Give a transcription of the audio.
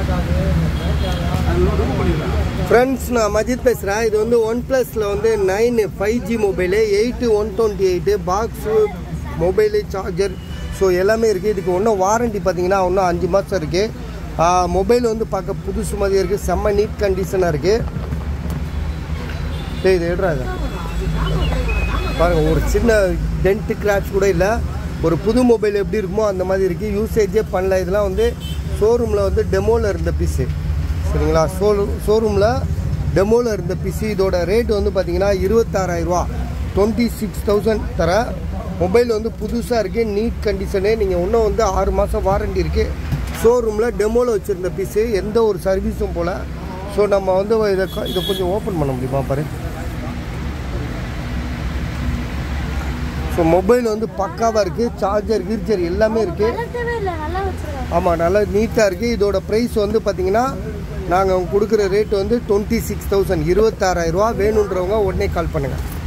Friends, நான் மஜித் பேசுகிறேன். இது வந்து OnePlusல வந்து 9 5G mobile, 8 128 box, mobile, charger, so எல்லாமே இருக்குது. இதுக்கு இன்னும் வாரண்ட்டி பார்த்தீங்கன்னா இன்னும் 5 மாதம் இருக்குது. மொபைல் வந்து பார்க்க புதுசு மாதிரி இருக்குது, செம்ம நீட் கண்டிஷனாக இருக்குது. இது எடுறாங்க பாருங்கள், ஒரு சின்ன டென்ட்டு கிராச் கூட இல்லை. ஒரு புது மொபைல் எப்படி இருக்குமோ அந்த மாதிரி இருக்குது. யூசேஜே பண்ணல. இதெல்லாம் வந்து ஷோரூமில் வந்து டெமோவில் இருந்த பீஸு, சரிங்களா? ஷோரூமில் டெமோவில் இருந்த பீஸு. இதோட ரேட் வந்து பார்த்திங்கன்னா 26,000 26,000 தர. மொபைல் வந்து புதுசாக இருக்குது, நீட் கண்டிஷனு. நீங்கள் இன்னும் வந்து 6 மாதம் வாரண்ட்டி இருக்குது. ஷோரூமில் டெமோவில் வச்சுருந்த பீஸு, எந்த ஒரு சர்வீஸும் போல். ஸோ நம்ம வந்து இதை கொஞ்சம் ஓப்பன் பண்ண முடியுமா பாரு. ஸோ மொபைல் வந்து பக்காவாக இருக்குது. சார்ஜர் கீர்ஜர் எல்லாமே இருக்குது. ஆமாம், நல்லா நீட்டாக இருக்குது. இதோட ப்ரைஸ் வந்து பார்த்திங்கன்னா நாங்கள் கொடுக்குற ரேட் வந்து 26,000 26,000 வேணுன்றவங்க உடனே கால் பண்ணுங்கள்.